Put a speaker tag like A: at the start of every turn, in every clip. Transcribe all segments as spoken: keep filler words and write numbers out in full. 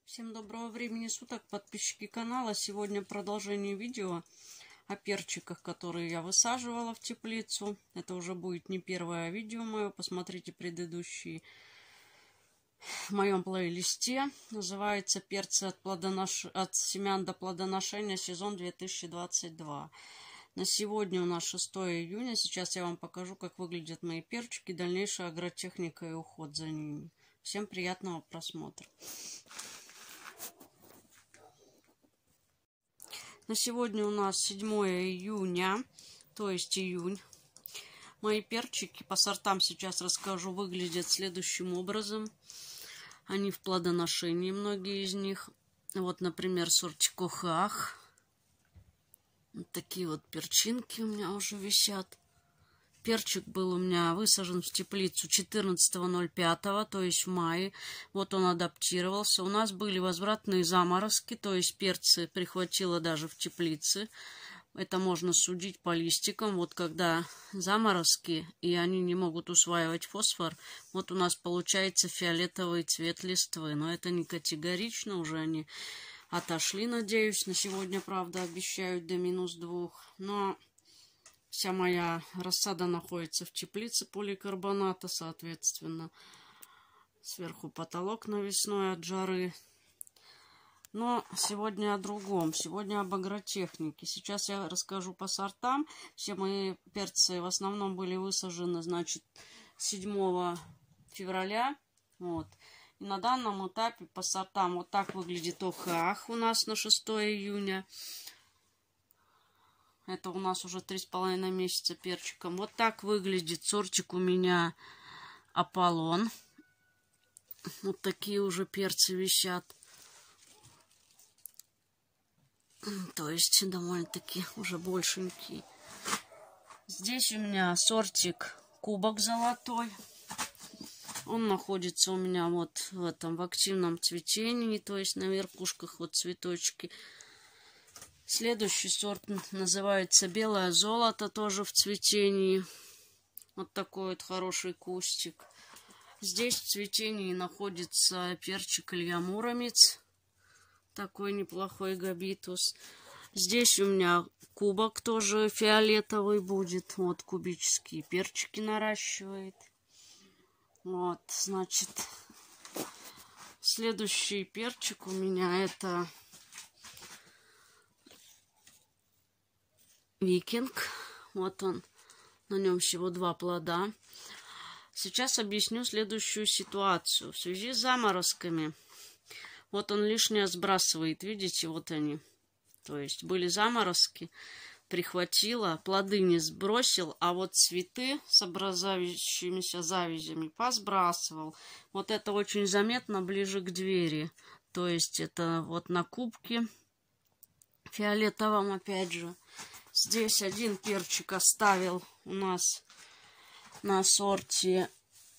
A: Всем доброго времени суток, подписчики канала. Сегодня продолжение видео о перчиках, которые я высаживала в теплицу. Это уже будет не первое видео мое. Посмотрите предыдущие в моем плейлисте. Называется «Перцы от, плодонош... от семян до плодоношения. Сезон две тысячи двадцать два». На сегодня у нас шестое июня. Сейчас я вам покажу, как выглядят мои перчики, дальнейшая агротехника и уход за ними. Всем приятного просмотра. На сегодня у нас седьмое июня, то есть июнь. Мои перчики по сортам сейчас расскажу, выглядят следующим образом. Они в плодоношении, многие из них. Вот, например, сортик Охах. Вот такие вот перчинки у меня уже висят. Перчик был у меня высажен в теплицу четырнадцатого ноль пятого, то есть в мае. Вот он адаптировался. У нас были возвратные заморозки, то есть перцы прихватило даже в теплице. Это можно судить по листикам. Вот когда заморозки, и они не могут усваивать фосфор, вот у нас получается фиолетовый цвет листвы. Но это не категорично, уже они отошли, надеюсь. На сегодня, правда, обещают до минус двух. Но вся моя рассада находится в теплице поликарбоната, соответственно. Сверху потолок навесной от жары. Но сегодня о другом. Сегодня об агротехнике. Сейчас я расскажу по сортам. Все мои перцы в основном были высажены, значит, седьмого февраля. Вот. И на данном этапе по сортам вот так выглядит Охах у нас на шестое июня. Это у нас уже три с половиной месяца перчиком. Вот так выглядит сортик у меня Аполлон. Вот такие уже перцы висят. То есть довольно-таки уже большенькие. Здесь у меня сортик Кубок золотой. Он находится у меня вот в этом в активном цветении, то есть на верхушках вот цветочки. Следующий сорт называется Белое золото, тоже в цветении. Вот такой вот хороший кустик. Здесь в цветении находится перчик Илья Муромец. Такой неплохой габитус. Здесь у меня кубок тоже фиолетовый будет. Вот кубические перчики наращивает. Вот, значит, следующий перчик у меня это Викинг. Вот он, на нем всего два плода. Сейчас объясню следующую ситуацию. В связи с заморозками, вот он лишнее сбрасывает, видите, вот они. То есть были заморозки, прихватило, плоды не сбросил, а вот цветы с образующимися завязями посбрасывал. Вот это очень заметно ближе к двери. То есть это вот на кубке фиолетовом опять же. Здесь один перчик оставил у нас на сорте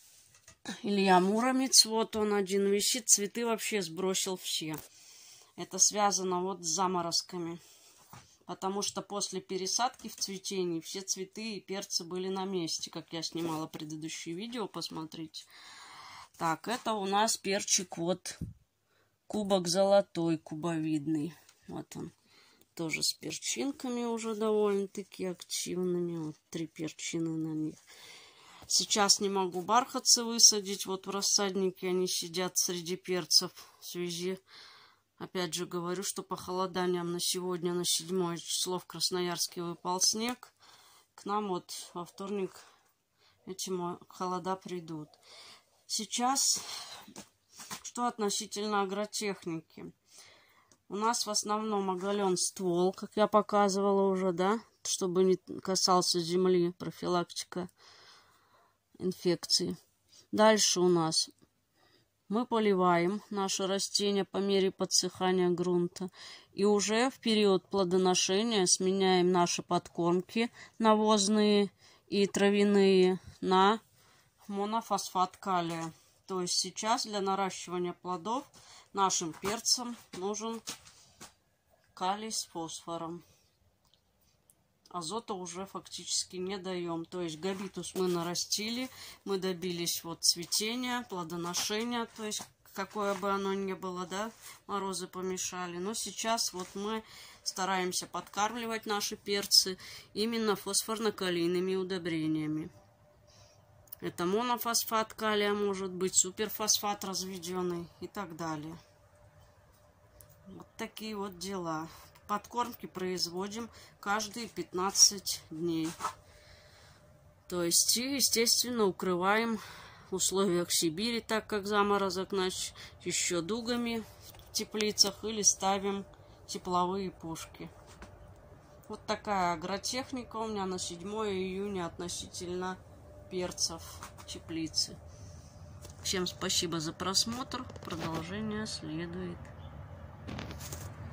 A: Илья Муромец. Вот он один висит. Цветы вообще сбросил все. Это связано вот с заморозками. Потому что после пересадки в цветении все цветы и перцы были на месте. Как я снимала предыдущее видео, посмотрите. Так, это у нас перчик вот Кубок золотой, кубовидный. Вот он. Тоже с перчинками уже довольно-таки активными. Вот три перчины на них. Сейчас не могу бархатцы высадить. Вот в рассаднике они сидят среди перцев. В связи, опять же говорю, что похолоданием на сегодня, на седьмое число в Красноярске выпал снег. К нам вот во вторник эти холода придут. Сейчас, что относительно агротехники. У нас в основном оголен ствол, как я показывала уже, да, чтобы не касался земли, профилактика инфекции. Дальше у нас мы поливаем наши растения по мере подсыхания грунта. И уже в период плодоношения сменяем наши подкормки навозные и травяные на монофосфат калия. То есть сейчас для наращивания плодов нашим перцам нужен калий с фосфором. Азота уже фактически не даем. То есть габитус мы нарастили, мы добились вот цветения, плодоношения, то есть какое бы оно ни было, да, морозы помешали. Но сейчас вот мы стараемся подкармливать наши перцы именно фосфорно-калийными удобрениями. Это монофосфат калия, может быть, суперфосфат разведенный и так далее. Вот такие вот дела. Подкормки производим каждые пятнадцать дней. То есть, естественно, укрываем в условиях Сибири, так как заморозок, значит, еще дугами в теплицах или ставим тепловые пушки. Вот такая агротехника у меня на седьмое июня относительно перцев теплицы. Всем спасибо за просмотр. Продолжение следует.